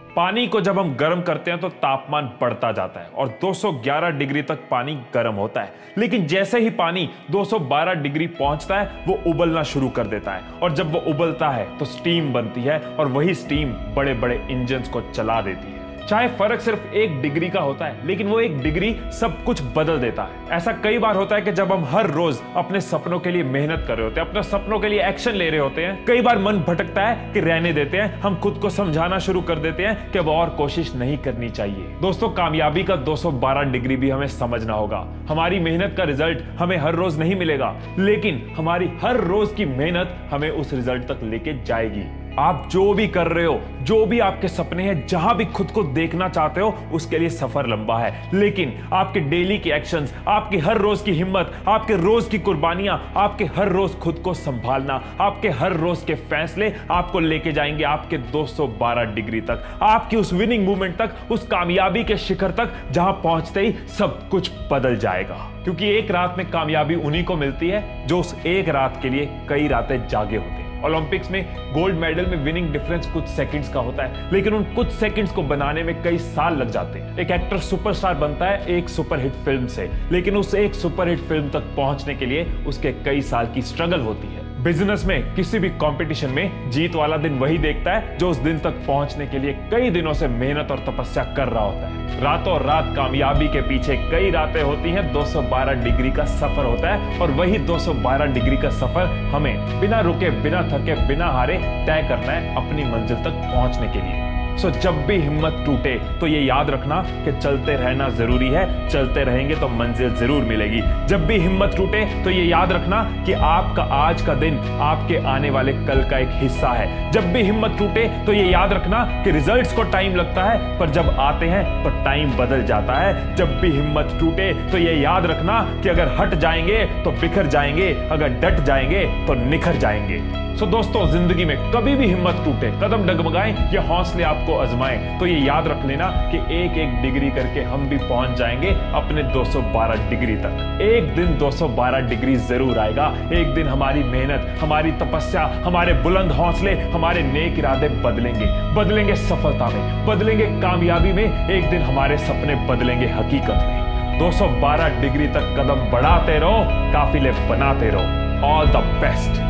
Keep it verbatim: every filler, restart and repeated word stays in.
पानी को जब हम गर्म करते हैं तो तापमान बढ़ता जाता है और दो सौ ग्यारह डिग्री तक पानी गर्म होता है, लेकिन जैसे ही पानी दो सौ बारह डिग्री पहुंचता है वो उबलना शुरू कर देता है और जब वो उबलता है तो स्टीम बनती है और वही स्टीम बड़े बड़े इंजन्स को चला देती है। चाहे फर्क सिर्फ एक डिग्री का होता है, लेकिन वो एक डिग्री सब कुछ बदल देता है। ऐसा कई बार होता है कि जब हम हर रोज अपने सपनों के लिए मेहनत कर रहे होते हैं, अपने सपनों के लिए एक्शन ले रहे होते हैं, कई बार मन भटकता है कि रहने देते हैं, हम खुद को समझाना शुरू कर देते हैं कि अब और कोशिश नहीं करनी चाहिए। दोस्तों, कामयाबी का दो सौ बारह डिग्री भी हमें समझना होगा। हमारी मेहनत का रिजल्ट हमें हर रोज नहीं मिलेगा, लेकिन हमारी हर रोज की मेहनत हमें उस रिजल्ट तक लेके जाएगी। आप जो भी कर रहे हो, जो भी आपके सपने हैं, जहां भी खुद को देखना चाहते हो, उसके लिए सफर लंबा है, लेकिन आपके डेली के एक्शंस, आपकी हर रोज की हिम्मत, आपके रोज की कुर्बानियां, आपके हर रोज खुद को संभालना, आपके हर रोज के फैसले आपको लेके जाएंगे आपके दो सौ बारह डिग्री तक, आपकी उस विनिंग मूवमेंट तक, उस कामयाबी के शिखर तक, जहां पहुंचते ही सब कुछ बदल जाएगा। क्योंकि एक रात में कामयाबी उन्हीं को मिलती है जो उस एक रात के लिए कई रातें जागे होते हैं। ओलंपिक्स में गोल्ड मेडल में विनिंग डिफरेंस कुछ सेकंड्स का होता है, लेकिन उन कुछ सेकंड्स को बनाने में कई साल लग जाते हैं। एक एक्टर सुपरस्टार बनता है एक सुपरहिट फिल्म से, लेकिन उस एक सुपरहिट फिल्म तक पहुंचने के लिए उसके कई साल की स्ट्रगल होती है। बिजनेस में किसी भी कंपटीशन में जीत वाला दिन वही देखता है जो उस दिन तक पहुंचने के लिए कई दिनों से मेहनत और तपस्या कर रहा होता है। रातों रात कामयाबी के पीछे कई रातें होती हैं, दो सौ बारह डिग्री का सफर होता है और वही दो सौ बारह डिग्री का सफर हमें बिना रुके, बिना थके, बिना हारे तय करना है अपनी मंजिल तक पहुंचने के लिए। सो जब भी हिम्मत टूटे तो ये याद रखना कि चलते रहना जरूरी है, चलते रहेंगे तो मंजिल जरूर मिलेगी। जब भी हिम्मत टूटे तो ये याद रखना कि आपका आज का दिन आपके आने वाले कल का एक हिस्सा है। जब भी हिम्मत टूटे तो ये याद रखना कि रिजल्ट्स को टाइम लगता है, पर जब आते हैं तो टाइम बदल जाता है। जब भी हिम्मत टूटे तो ये याद रखना कि अगर हट जाएंगे तो बिखर जाएंगे, अगर डट जाएंगे तो निखर जाएंगे। सो दोस्तों, जिंदगी में कभी भी हिम्मत टूटे, कदम डगमगाएं या हौसले आपको आजमाएं, तो ये याद रख लेना कि एक एक डिग्री करके हम भी पहुंच जाएंगे अपने दो सौ बारह डिग्री तक। एक दिन दो सौ बारह डिग्री जरूर आएगा। एक दिन हमारी मेहनत, हमारी तपस्या, हमारे बुलंद हौसले, हमारे नेक इरादे बदलेंगे, बदलेंगे सफलता में, बदलेंगे कामयाबी में। एक दिन हमारे सपने बदलेंगे हकीकत में। दो सौ बारह डिग्री तक कदम बढ़ाते रहो, काफिले बनाते रहो। All the best.